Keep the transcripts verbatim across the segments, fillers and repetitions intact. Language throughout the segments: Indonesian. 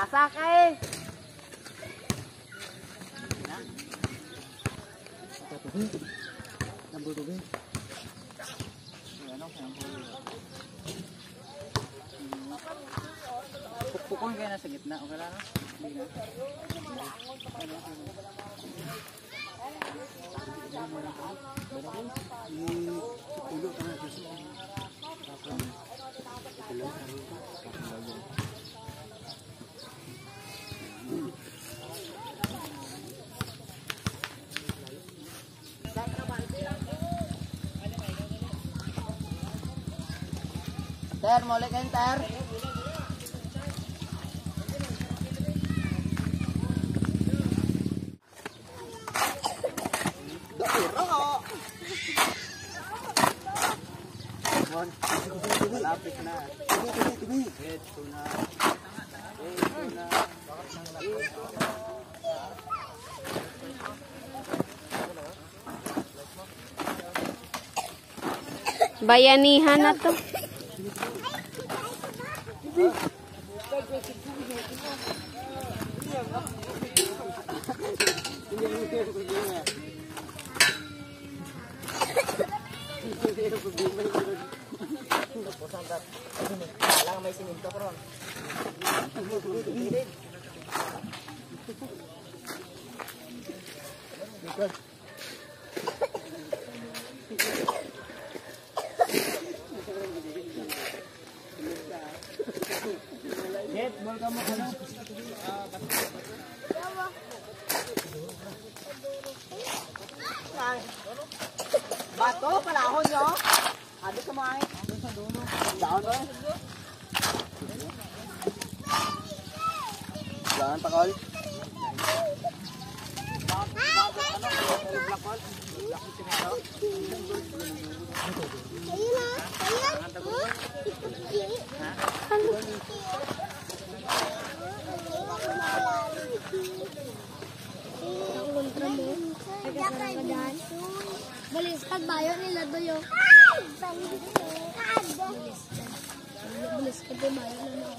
masak eh. Nambul tubig. Pukpukon kayo nasa gitna, okay lang? Ter, mulai kan ter. Malapit na. Ito na. Ito na. Bayanihan na to. Kailangan may siminto ko ron. Likod. Jet, bol ka mo ano? Bato, palahon nyo. Habis ka mo ay. Daon ba? Daon pa kol. Baliskad bayo nila doyo. Baliskad bayo nila.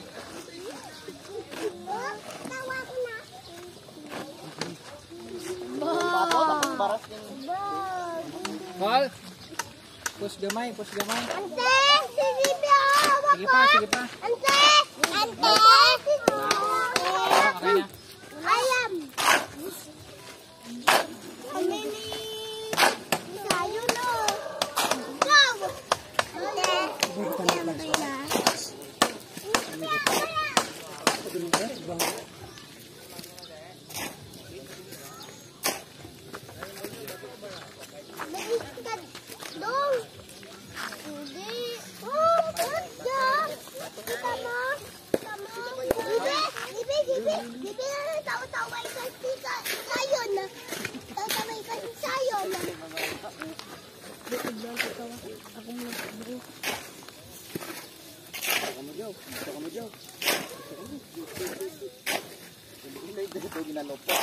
Tawa ko na. Kol. Push gamay, push gamay. Ante, sige pa. Sige pa, sige pa. Ante, ante. Okay na. Ayam. Kami ni sayo no. Go. Ante. Ante na. Dong. Hindi. Oh, ganda. Tama. Tama. Bibi, bibi, bibi. Bibi na tawa-taway kasi sayo na. Tawa-taway kasi sayo na. Ako mo na. Ako mo jaw. Ako mo jaw. Hindi dito ginalopo.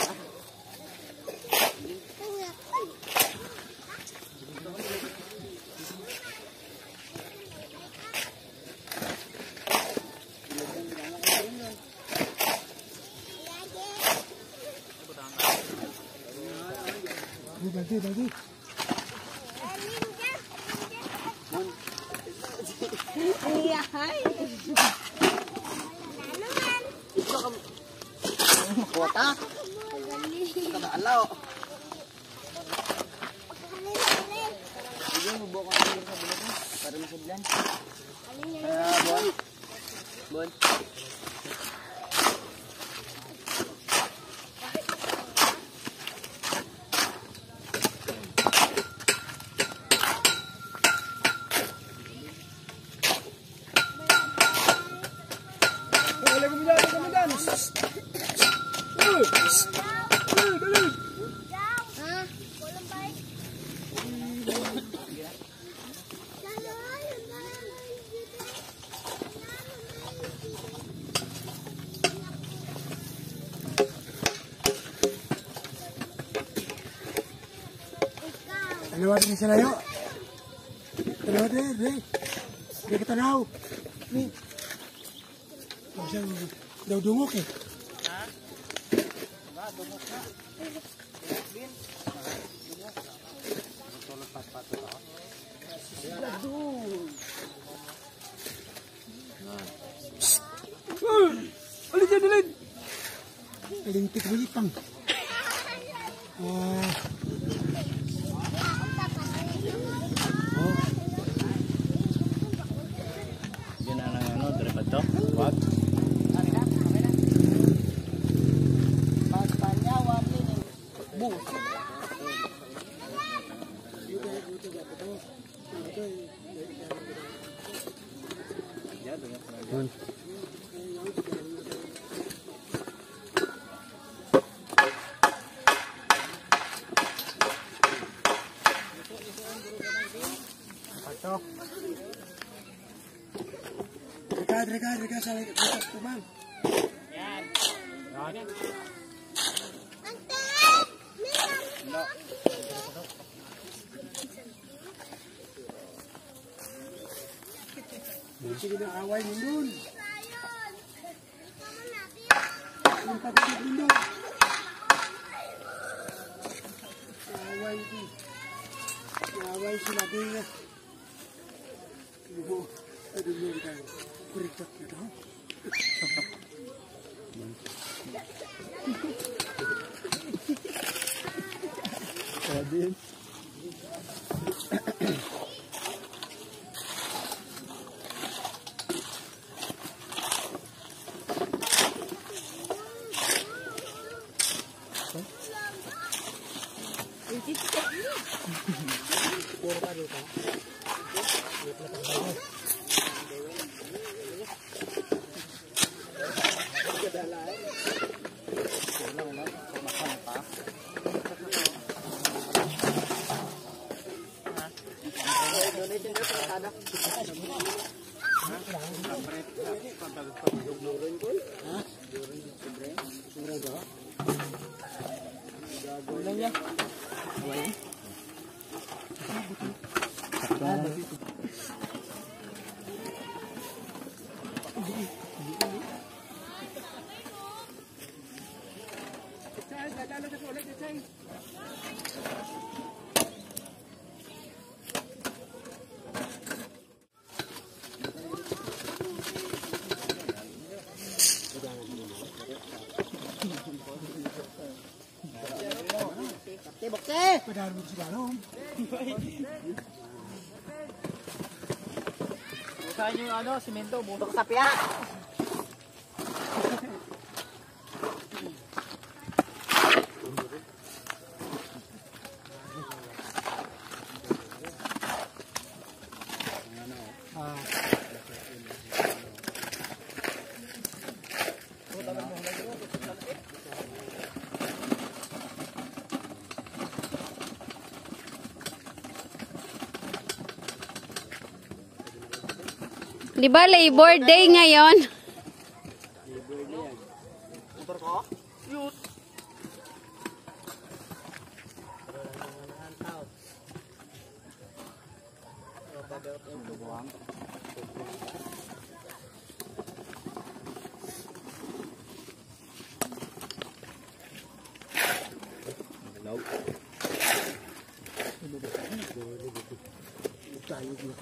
Bagi, bagi. Iya, hai. Kuota. Kada alaw. Sige mo buka ko sa bulat para masudlan. Ah, bon. Bon. Lewatin sila yuk. Lewatin, deh. Dia kita tahu. Nih. Bisa Daw dungok eh. Ha? Diba, dumok na. Din. Dumok. Tulog pat-pat ito. Alin dyan, alin! Alintik mo itang. Ah. Yan na lang ano, driba to. What? Dekat, dekat, dekat, salah dekat kumang. Yan. Yan. No. Sige na away mo dun. Yung pagkakit mo dun. Away ito. Away sila din nga. Ibo, aduh mo kita. Kurikat na daw. Adin. Bukti! Padahal mo sila noon. Bukain nyo yung ano, simento, butok sa piyak! Di ba Labor Day ngayon? Motor ko? Yut! Tayo dito.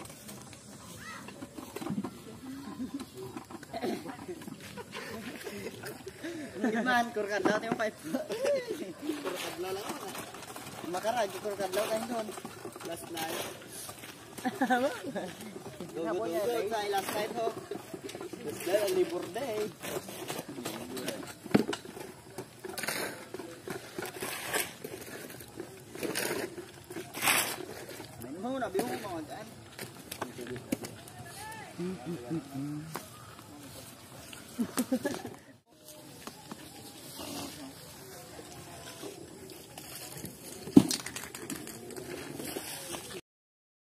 Gimana kurkadlaw tayo pipe. Kurkadlaw lang ako. Makarag kurkadlaw tayo doon. Last night. Dugo-dugo sa last night ho. Last night, Labor Day. May mo na biho mo mga dyan. Mm-mm-mm.